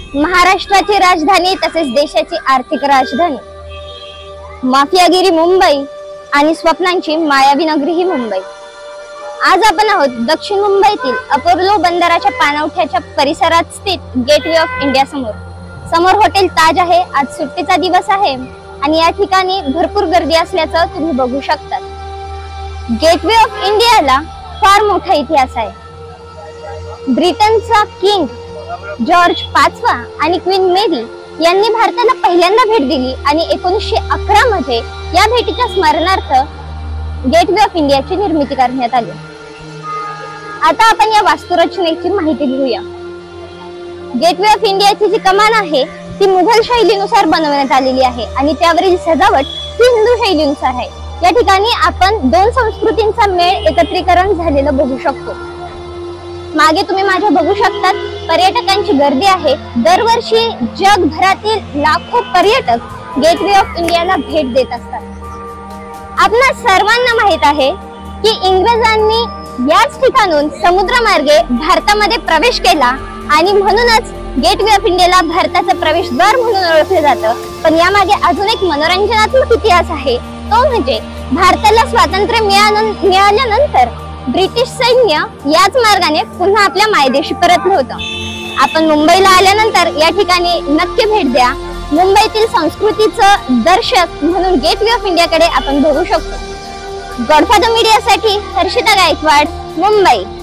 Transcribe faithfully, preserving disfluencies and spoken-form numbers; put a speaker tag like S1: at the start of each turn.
S1: महाराष्ट्राची राजधानी तसेच देशाची आर्थिक राजधानी, माफियागिरी मुंबई आणि स्वप्नांची मायावी नगरी ही मुंबई। आज आपण आहोत दक्षिण मुंबईतील अपोलो बंदराच्या पाणवठ्याच्या परिसरात स्थित गेटवे ऑफ इंडिया समोर। समोर हॉटेल ताज आहे। आज सुट्टीचा दिवस आहे आणि या ठिकाणी भरपूर गर्दी असल्याचं तुम्ही बघू शकता। गेटवे ऑफ इंडियाला फार मोठा इतिहास आहे। ब्रिटनचा किंग जॉर्ज पाचवा आणि क्वीन मेरी यांनी भारताला पहिल्यांदा भेट दिली आणि एकोणीसशे अकरा मध्ये या भेटीच्या स्मरणार्थ गेटवे ऑफ इंडियाची निर्मिती करण्यात आली। आता आपण या वास्तुरचनेची माहिती घेऊया। गेटवे ऑफ इंडियाची जी कमान आहे ती मुघल शैलीनुसार बनवण्यात आलेली आहे आणि त्यावरील सजावट ही हिंदू शैलीनुसार आहे। या ठिकाणी आपण दोन संस्कृतींचा मेळ एकत्रीकरण झालेलं बघू शकतो। मागे तुम्ही माझ्या बघू शकतात पर्यटकांची गर्दी आहे। दरवर्षी जगभरातील लाखो पर्यटक गेटवे ऑफ इंडियाला भेट देत असतात। आपल्या सर्वांना माहित आहे की इंग्रजांनी याच ठिकाणून समुद्रमार्गे भारतामध्ये प्रवेश केला आणि म्हणूनच गेटवे ऑफ इंडियाला भारताचा प्रवेशद्वार म्हणून ओळखले जातं। पण यामागे अजून एक मनोरंजनात्मक इतिहास आहे, तो म्हणजे भारताला स्वातंत्र्य मिळाल्यानंतर ब्रिटिश सैन्य याच मार्गाने पुन्हा आपल्या मायदेशी परतलं होतं। आपण मुंबईला आल्यानंतर या ठिकाणी नक्की भेट द्या। मुंबईतील संस्कृतीचं दर्शक म्हणून गेटवे ऑफ इंडियाकडे आपण बघू शकतो। गॉडफादर मीडियासाठी हर्षिता गायकवाड, मुंबई।